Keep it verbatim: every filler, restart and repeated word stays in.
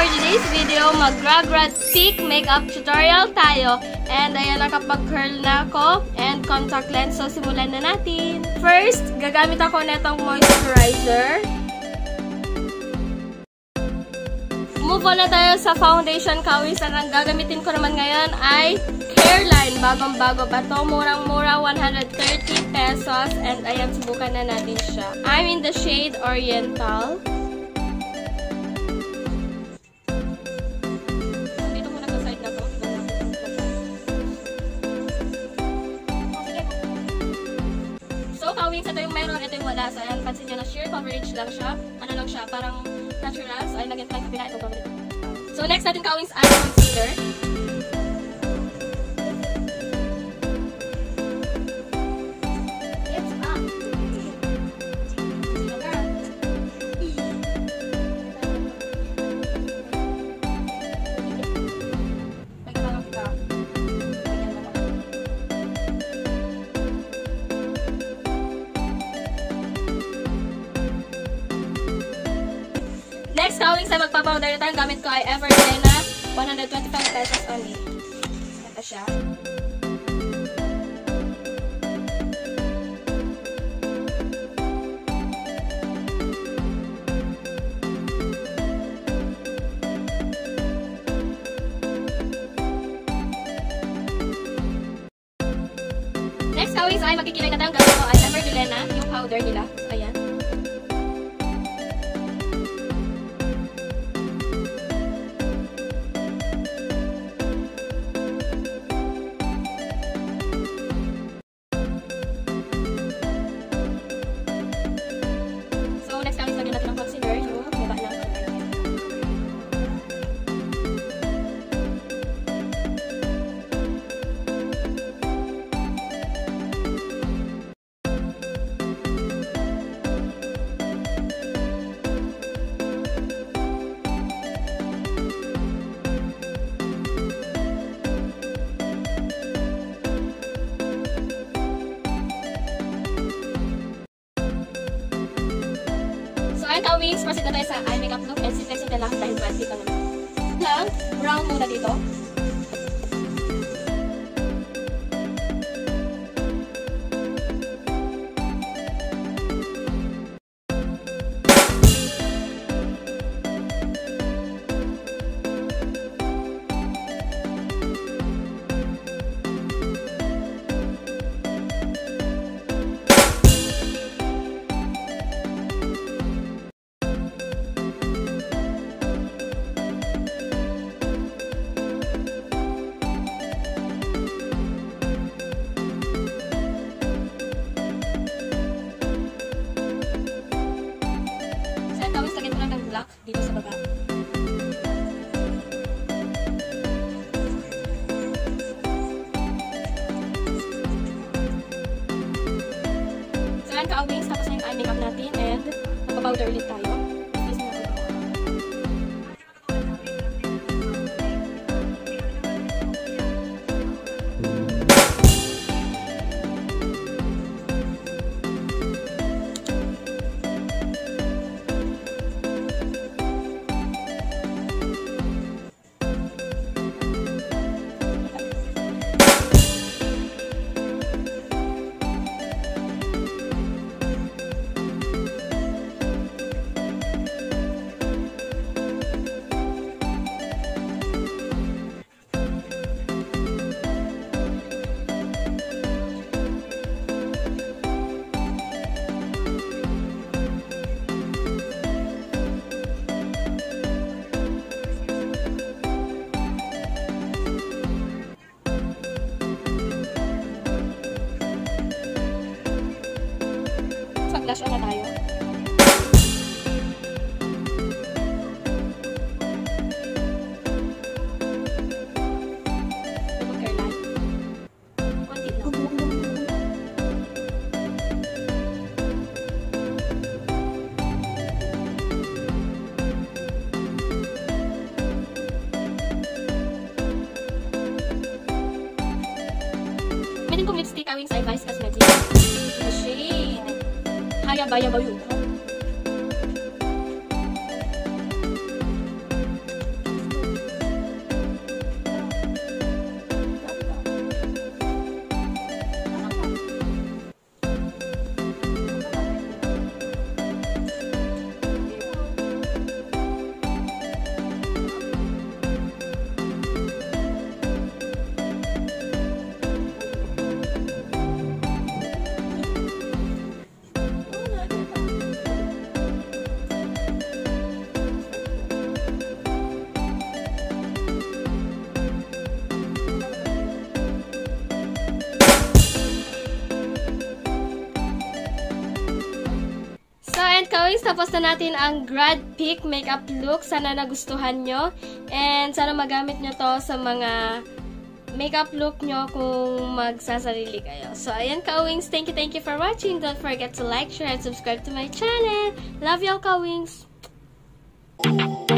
for today's video, mag-Grad-Pic makeup tutorial tayo. And ayan, nakapag-curl na ako. And contact lens. So, simulan na natin. First, gagamit ako netong moisturizer. Move on na tayo sa foundation, kawis. Ang gagamitin ko naman ngayon ay Hairline. Bagong-bago pa to. Murang-mura, one hundred thirty pesos. And ayan, subukan na natin siya. I'm in the shade Oriental. Dito muna sa side na to. So, kawis, ito yung meron, ito yung wala. So, ayan, pansin nyo na sheer coverage lang siya. Ano lang siya, parang natural. So, ay lagyan tayo kapila itong coverage. So, next natin kawings ay concealer. It's up. Nagkakalang kita. Next kawings ay magpapowder tayo. Gamit ko ay Evergreen na one hundred twenty-five pesos only. Ito siya. Next kawings ay magkikilay na tayo. Gamit ko ay Evergreen na yung powder nila. Ayan. Ayan kawings, proceed na tayo sa eye makeup look and simple-simple lang dahil bati ko naman. Lang, brown muna dito. Dito sa baba. So, yan ka-awings. Tapos na yung eye makeup natin. And, magpa-powder ulit tayo. Mag-blush on na tayo. Meron kong lipstick, Awings ay Vice Cosmetics. The shade Hayabaya Bayu. ka-wings, tapos na natin ang Grad-Pic makeup look. Sana nagustuhan nyo. And sana magamit nyo to sa mga makeup look nyo kung magsasarili kayo. So, ayan ka-wings. Thank you, thank you for watching. Don't forget to like, share, and subscribe to my channel. Love y'all ka-wings.